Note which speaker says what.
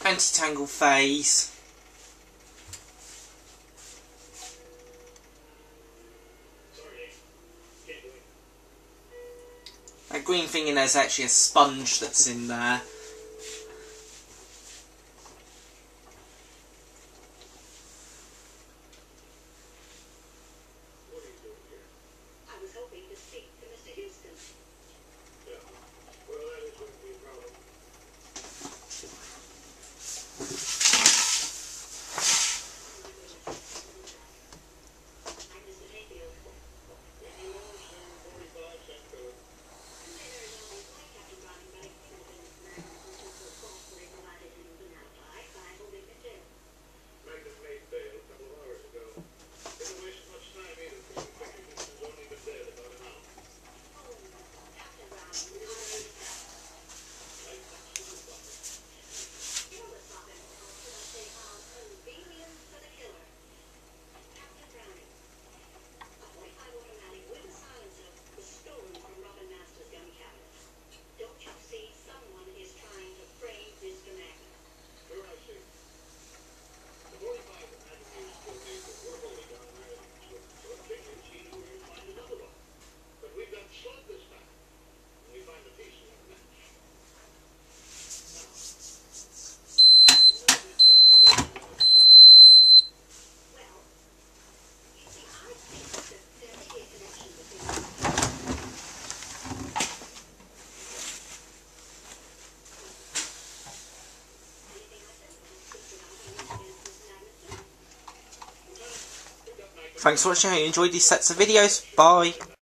Speaker 1: anti-tangle phase. That green thing in there is actually a sponge that's in there. Thanks for watching. I hope you enjoyed these sets of videos. Bye.